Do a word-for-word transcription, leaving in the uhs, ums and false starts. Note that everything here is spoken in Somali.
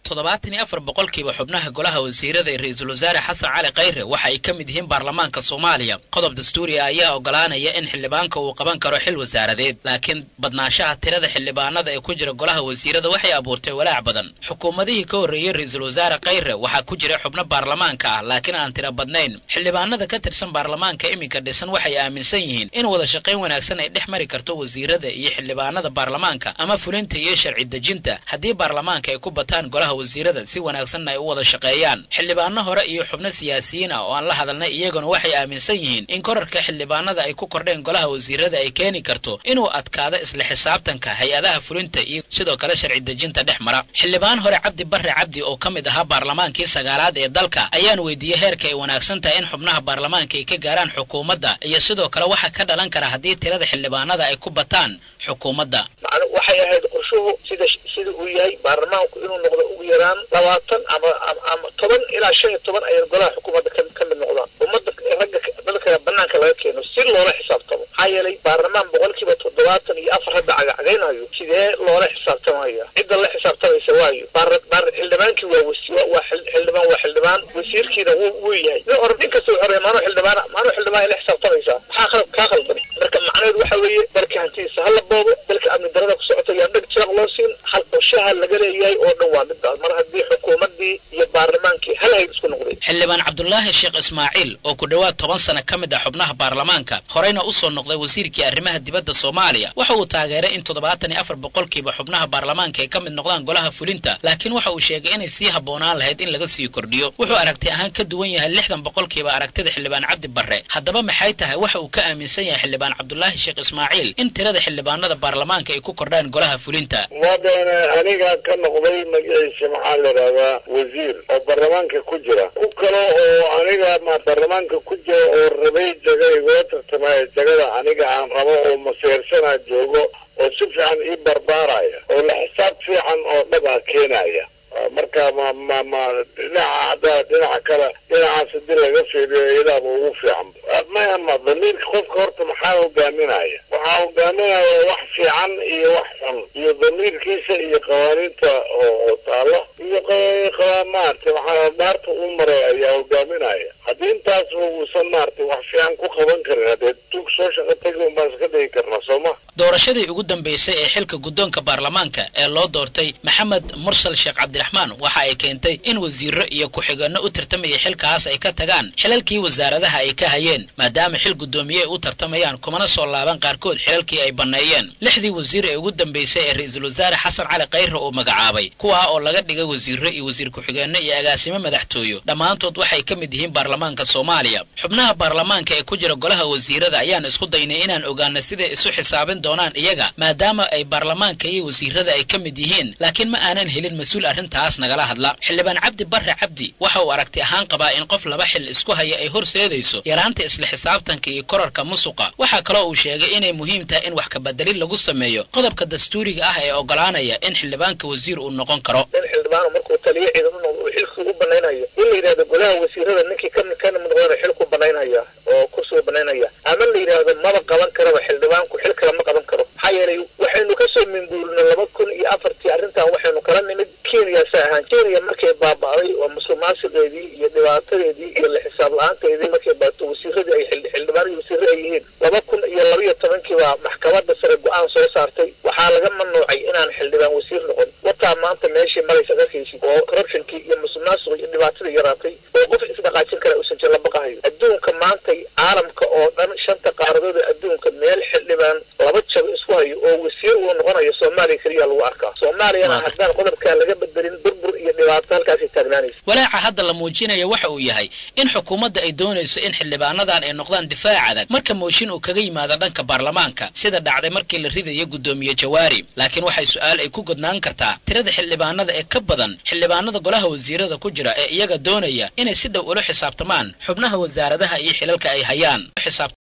toddobaatan iyo afar boqolkiiba xubnaha golaha wasiirada ee ra'iisul wasaare xasan cali khayre waxa ay ka mid yihiin baarlamaanka Soomaaliya. qodob dastuuri ah ayaa ogolaanaya in xildhibaanka uu qaban karo xil wasaaradeed, laakiin badnaanshaha tirada xildhibaanada ee ku jira golaha wasiirada waxay abuurtay walaac badan. xukuumadihii ka horreeyay ra'iisul wasaare khayre waxa ku jira xubno baarlamaanka ah laakiin aan tiro badnayn. xildhibaanada ka tirsan baarlamaanka iminka dhisan waxay aaminsan yihiin in wada shaqayn wanaagsan ay dhex mari karto wasiirada iyo xildhibaanada baarlamaanka ama fulinta iyo sharci dejinta haddii baarlamaanka ay ku bataan golaha wasiirada si wanaagsan ay u wada shaqeeyaan. xildhibaano hore iyo xubno siyaasiyiin ah oo aan la hadalnay iyaguna waxay aaminsan yihiin in korarka xildhibaanada ay ku kordheen golaha wasiirada ay keeni karto inuu adkaado isla xisaabtanka hay-adaha fulinta iyo sidoo kale sharci dejinta dhex mara. xildhibaan hore Cabdi Barre Cabdi oo ka mid ahaa baarlamaankii sagaalaad ee dalka ayaan weydiiyey heerka ay wanaagsan tahay in xubnaha baarlamaanka ay ka gaaraan xukuumadda iyo sidoo kale waxa ka dhalan kara haddii tirada xildhibaanada ay ku bataan xukuumadda. waxay ahayd qorshuhu sida sida uu yahay baarlamaanku inuu noqdo ugu yaraan labaatan ama ama toban ilaa shan iyo toban ay golaha xukuumadda ka mid noqdaan. ummadda ragga dadka banaanka laga keeno si loola xisaabtamo. maxaa yeelay baarlamaan boqolkiiba toddobaatan iyo afar hadda cagacagaynayo sidee loola xisaabtamaya? cidda la xisaabtamaysa waayo baar baar xildhibaankii waa wasiir waa xildhibaan waa xildhibaan wasiirkiina wuu wuu yahay nin or nin kasta wuxuu maano xildhibaan maano xildhibaan la xisaabtamaysa maxaa qalab kaa qaldan? marka macnaheedu waxa weeye dalka hantiisa hala boobo, dalka amni darada ku socota yaa dhag jiraq loo siin, hal qorshaha laga leeyahay oo dhan waa midaas. mar haddii xukuumaddii iyo baarlamaankii hal hay isku noqday. xildhibaan Cabdullaahi Sheekh Ismaaciil oo ku dhawaad toban sano ka mid ah xubnaha baarlamaanka horeyna u soo noqday wasiirkii arrimaha dibadda Soomaaliya waxa uu taageeray in toddobaatan iyo afar boqolkiiba xubnaha baarlamaanka ay ka mid noqdaan golaha fulinta, laakiin waxa uu sheegay inay sii haboonaan lahayd in laga sii kordhiyo. wuxuu aragti ahaan ka duwan yahay lixdan boqolkiiba aragtida xildhibaan Cabdi Barre. haddaba maxay tahay waxa uu ka aaminsan yahay xildhibaan Cabdullaahi Sheekh Ismaaciil in tirada xildhibaanada baarlamaanka ay ku kordhaan golaha fulinta? waadana aniga ka noqday magaciisa maxaa la yidhahdaa wasiir oo baarlamaanka ku jira ku kale oo aniga ma baarlamaanka ku jira oo rabay jaga igula tartamaya jagada aniga aan rabo oo maseersanaa joogo oo si fiican ii barbaaraya oo la xisaab fiican oo dhab ah keenaya. marka ma ma ma dhinaca hadda dhinaca kale dhinacaas hadii laga fiiriyo iyadaa ugu fiican maya ma damiirka qofka horta maxaa hogaaminaya? waxaa hogaaminaya wax fiican iyo wax xun iyo damiirkiisa iyo qawaaniinta oo taalo iyo maarata waxaa dhaarta u maray ayaa hogaaminaya. haddii intaas uusan maarata wax fiican ku qaban karin haddee tuug soo shaqo tagi un baan iska dhigi karnaa sooma. doorashadii ugu dambeysay ee xilka guddoonka baarlamaanka ee loo doortay Maxamed Mursal Sheekh Cabdiraxmaan waxa ay keentay in wasiirro iyo ku-xigeenno u tartamaya xilkaas ay ka tagaan xilalkii wasaaradaha ay ka hayeen, maadaama xil guddoomiye ay u tartamayaan kumana soo laaban qaarkood xilalkii ay banneeyeen. lixdii wasiir ee ugu dambeysay ee ra'iisul wasaare xasan cali khayre uu magacaabay kuwaa oo laga dhigay wasiirro iyo wasiir ku-xigeenno iyo agaasimo madaxtooyo dhammaantood waxay ka mid yihiin baarlamaanka Soomaaliya. xubnaha baarlamaanka ee ku jira golaha wasiirada ayaan isku daynay inaan ogaano sida isu xisaabin doonaan iyaga maadaama ay baarlamaanka iyo wasiirada ay ka mid yihiin, laakiin ma aanan helin mas-uul arrintaas nagala hadla. xildhibaan Cabdi Barre Cabdi waxa uu aragti ahaan qabaa in qof laba xil isku haya ay horseedayso yaraanta isla xisaabtanka iyo korarka musuqa. waxa kale oo uu sheegay inay muhiim tahay in wax ka bedelin lagu sameeyo qodobka dastuuriga ah ee ogolaanaya in xildhibaanka wasiir uu noqon karo. in xildhibaan markuu taliye ciidan uu xilku u banaynayo in la yiraahdo golaha wasiirada ninkii ka mid kana madaxweyne xilku banaynaya oo ku soo banaynaya ama la yiraahdo maba qaban karo xildhibaanku xil kale ma qaban karo. maxaa yeelay waxaynu ka soo minguurinay laba kun iyo afartii arrintan waxaynu kala nimid Kenya saahan Kenya markay baaba'day oo musuqmaasuqeedii iyo dhibaatadeedii iyo la xisaab la'aanteedii markay baato wasiiradii ay xildhibaan iyo wasiirro ay yihiin laba kun iyo laba iyo tobankii baa maxkamadda sare go'aan soo saartay waxaa laga mamnuucay inaan xildhibaan wasiir noqon. wataa maanta meeshii maraysa dadkiisii oo corruptionkii iyo musuqmaasuqii iyo dhibaatadii yaraatay oo qof isdhaqaajin kara uusan jir la baqahayo. adduunka maanta caalamka oo dhan shanta qaaradood ee adduunka meel xildhibaan laba jab isku hayo oo wasiir uu noqonayo Soomaaliya kaliya lagu arkaa. Soomaaliyana haddaan qodobkaa laga bedelin burbur iyo dhibaato halkaasi taagnaanaysa. walaaca hadda la muujinayo waxa uu yahay in xukuumadda ay doonayso in xildhibaanadan ay noqdaan difaac adag marka mooshin uu kaga yimaado dhanka baarlamaanka sida dhacday markii la ridayo guddoomiye Jawaari. laakiin waxay su'aal ay ku godnaan kartaa tirada xildhibaanada ee ka badan xildhibaanada golaha wasiirada ku jira ee iyaga doonaya inay si dhow ula xisaabtamaan xubnaha wasaaradaha iyo xilalka ay hayaan.